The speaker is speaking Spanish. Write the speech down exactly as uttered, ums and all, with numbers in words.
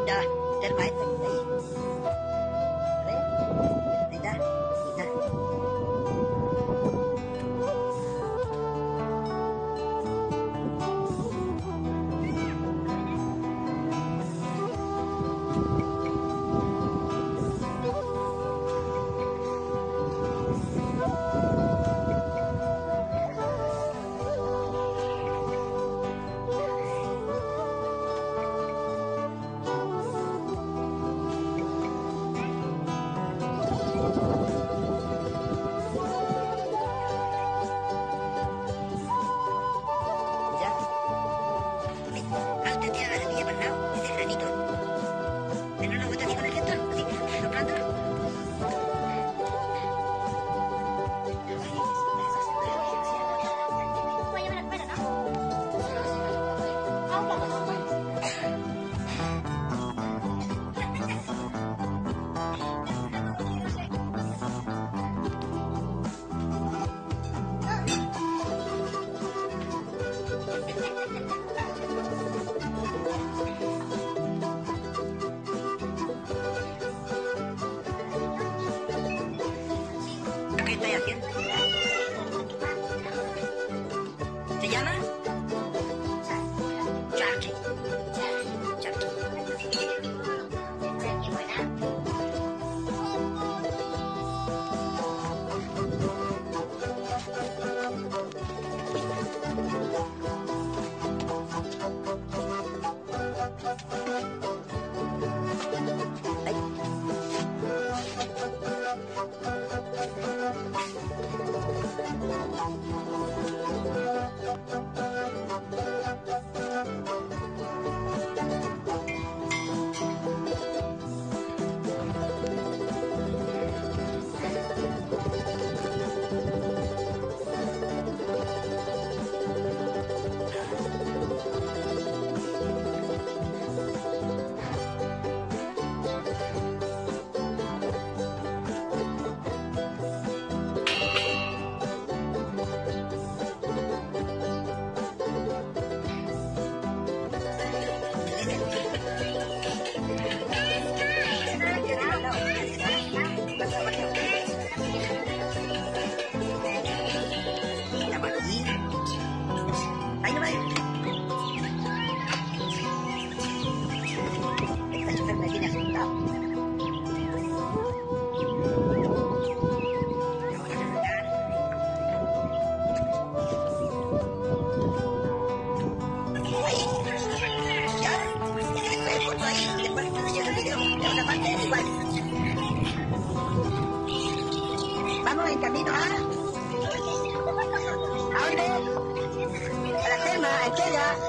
Ya, está el maestro que está ahí. ¿Ves? Ahí está, ahí está. Ya. Ah, usted tiene la semilla para el lado, ese granito. Pero no lo bota así con el gesto, así, soplándolo. Voy a llevar afuera, ¿no? Ah, un poco, un poco. ¿Qué estáis haciendo? ¿Se llama? Charqui. Charqui. Qué buena. Estamos aquí. Ahí no va a ir. Esta chofer me tiene asustado. Vamos en camino a... ¿A dónde? A la Selma, a Estella.